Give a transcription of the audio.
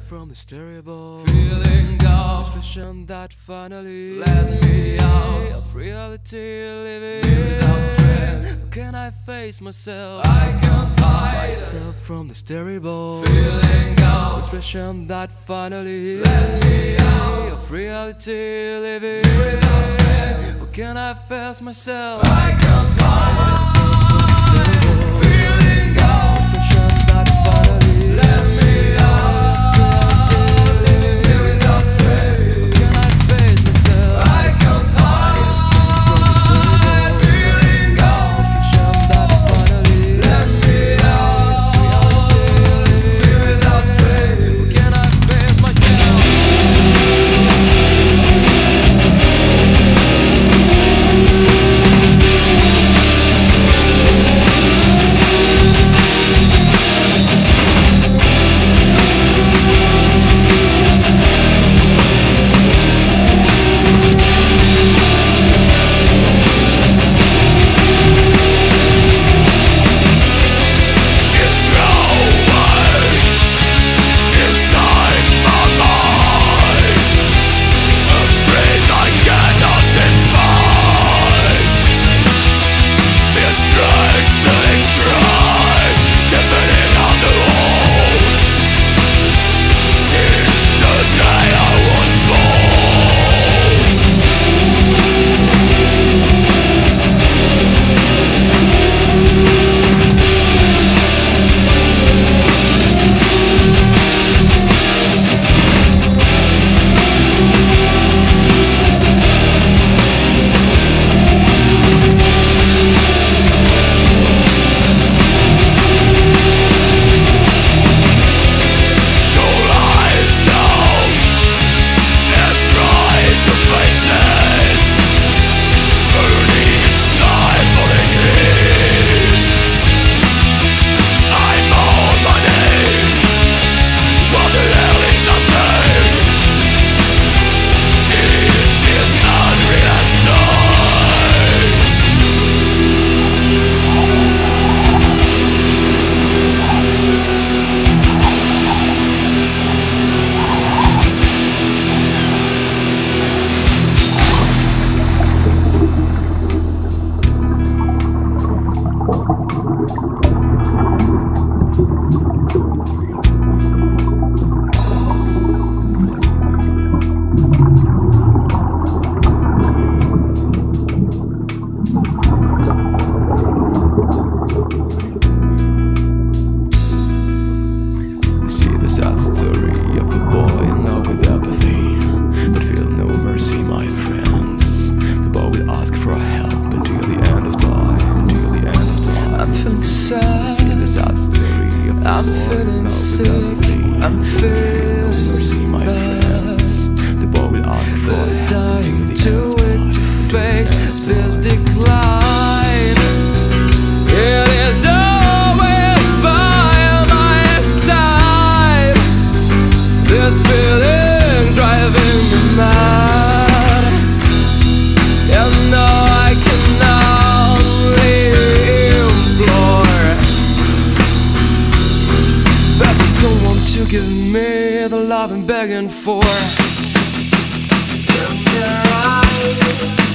from the stereo ball, feeling gone. Vision that finally Let me out of reality living without strength. How can I face myself? I can't hide Myself from the stereo ball, feeling gone. Vision that finally Let me out of reality living without strength. How can I face myself? I can't hide feeling gone. Vision that finally Let me out without strength. How can I face myself? I can't hide feeling gone. Vision that finally Let me out without strength. How can I face myself? I'm feeling sick, I'm feeling bad. The boy will ask for dying to it to face this decline. It is always by my side. This feeling driving me mad. And though I can only implore that you don't want to give me the love I'm begging for.